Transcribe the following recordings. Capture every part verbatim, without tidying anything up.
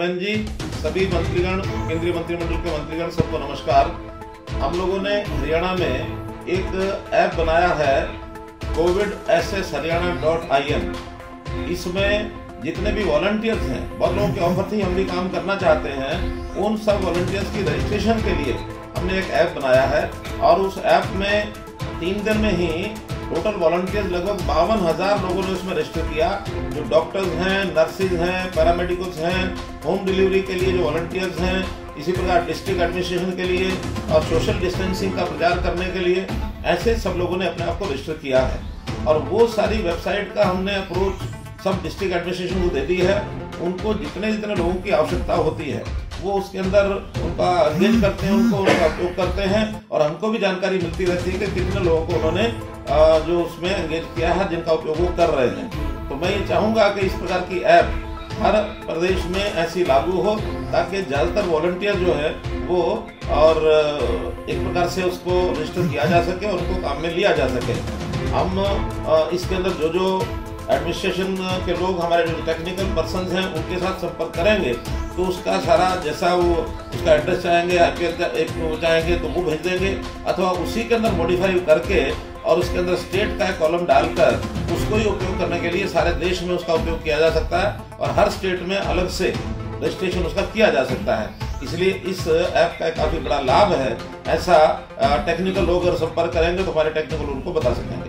धर्मेंद्र जी, सभी मंत्रीगण, केंद्रीय मंत्रिमंडल के मंत्रीगण, सबको नमस्कार। हम लोगों ने हरियाणा में एक ऐप बनाया है Covid S S Haryana dot I N. इसमें जितने भी वॉलंटियर्स हैं, बहुत लोगों के ऑफर थी, हम भी काम करना चाहते हैं, उन सब वॉलंटियर्स की रजिस्ट्रेशन के लिए हमने एक ऐप बनाया है। और उस ऐप में तीन दिन में ही टोटल वॉलंटियर्स लगभग बावन हजार लोगों ने उसमें रजिस्टर किया। जो डॉक्टर्स हैं, नर्सिस हैं, पैरामेडिकल्स हैं, होम डिलीवरी के लिए जो वॉलंटियर्स हैं, इसी प्रकार डिस्ट्रिक्ट एडमिनिस्ट्रेशन के लिए और सोशल डिस्टेंसिंग का प्रचार करने के लिए, ऐसे सब लोगों ने अपने आप को रजिस्टर किया है। और वो सारी वेबसाइट का हमने अप्रोच सब डिस्ट्रिक्ट एडमिनिस्ट्रेशन को दे दी है। उनको जितने जितने लोगों की आवश्यकता होती है वो उसके अंदर उनका एंगेज करते हैं, उनको उनका उपयोग करते हैं। और हमको भी जानकारी मिलती रहती है कि कितने लोगों को उन्होंने जो उसमें एंगेज किया है, जिनका उपयोग वो कर रहे हैं। तो मैं ये चाहूँगा कि इस प्रकार की ऐप हर प्रदेश में ऐसी लागू हो, ताकि ज़्यादातर वॉलंटियर जो है वो और एक प्रकार से उसको रजिस्टर किया जा सके और उनको काम में लिया जा सके। हम इसके अंदर जो जो एडमिनिस्ट्रेशन के लोग, हमारे जो टेक्निकल पर्सन्स हैं, उनके साथ संपर्क करेंगे तो उसका सारा जैसा वो उसका एड्रेस चाहेंगे, आईपी एक चाहेंगे तो वो भेज देंगे, अथवा उसी के अंदर मॉडिफाई करके और उसके अंदर स्टेट का एक कॉलम डालकर उसको ही उपयोग करने के लिए सारे देश में उसका उपयोग किया जा सकता है। और हर स्टेट में अलग से रजिस्ट्रेशन उसका किया जा सकता है। इसलिए इस ऐप का काफ़ी बड़ा लाभ है। ऐसा टेक्निकल लोग अगर संपर्क करेंगे तो हमारे टेक्निकल उनको बता सकेंगे।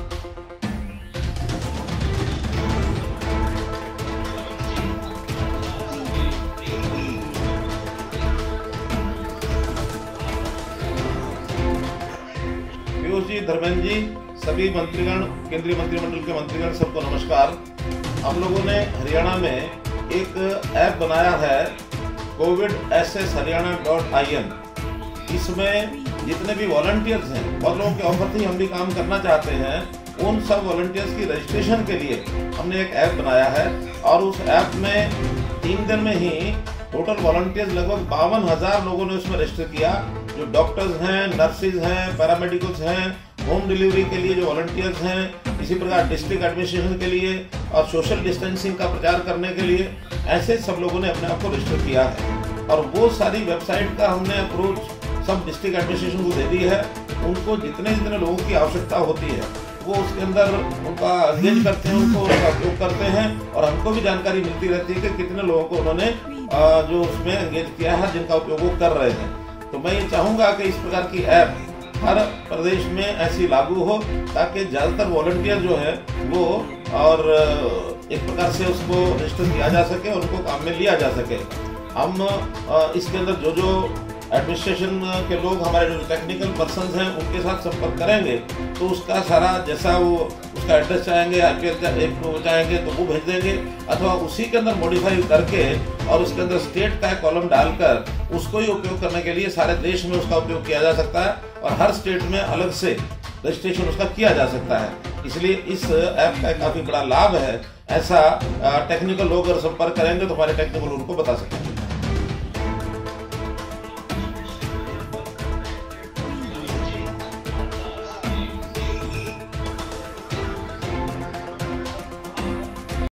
पीयूष जी, धर्मेंद्र जी, सभी मंत्रीगण, केंद्रीय मंत्रिमंडल के मंत्रीगण, सबको नमस्कार। हम लोगों ने हरियाणा में एक ऐप बनाया है Covid S S Haryana dot I N. इसमें जितने भी वॉलंटियर्स हैं, बहुत लोगों के ऑफर थी, हम भी काम करना चाहते हैं, उन सब वॉलंटियर्स की रजिस्ट्रेशन के लिए हमने एक ऐप बनाया है। और उस ऐप में तीन दिन में ही टोटल वॉलंटियर्स लगभग बावन हजार लोगों ने उसमें रजिस्टर किया। जो डॉक्टर्स हैं, नर्सिस हैं, पैरामेडिकल्स हैं, होम डिलीवरी के लिए जो वॉलंटियर्स हैं, इसी प्रकार डिस्ट्रिक्ट एडमिनिस्ट्रेशन के लिए और सोशल डिस्टेंसिंग का प्रचार करने के लिए, ऐसे सब लोगों ने अपने आप को रजिस्टर किया है। और वो सारी वेबसाइट का हमने अप्रोच सब डिस्ट्रिक्ट एडमिनिस्ट्रेशन को दे दी है। उनको जितने जितने लोगों की आवश्यकता होती है वो उसके अंदर उनका एंगेज करते हैं, उनको उनका उपयोग करते हैं। और हमको भी जानकारी मिलती रहती है कि कितने लोगों को उन्होंने जो उसमें एंगेज किया है, जिनका उपयोग वो कर रहे हैं। तो मैं ये चाहूँगा कि इस प्रकार की ऐप हर प्रदेश में ऐसी लागू हो, ताकि ज़्यादातर वॉलंटियर जो है वो और एक प्रकार से उसको रजिस्टर किया जा सके और उनको काम में लिया जा सके। हम इसके अंदर जो जो एडमिनिस्ट्रेशन के लोग, हमारे जो टेक्निकल पर्सन्स हैं, उनके साथ संपर्क करेंगे तो उसका सारा जैसा वो उसका एड्रेस चाहेंगे, आईपी एक चाहेंगे तो वो भेज देंगे, अथवा उसी के अंदर मॉडिफाई करके और उसके अंदर स्टेट का एक कॉलम डालकर उसको ही उपयोग करने के लिए सारे देश में उसका उपयोग किया जा सकता है। और हर स्टेट में अलग से रजिस्ट्रेशन उसका किया जा सकता है। इसलिए इस ऐप का काफ़ी बड़ा लाभ है। ऐसा टेक्निकल लोग अगर संपर्क करेंगे तो हमारे टेक्निकल उनको बता सकेंगे।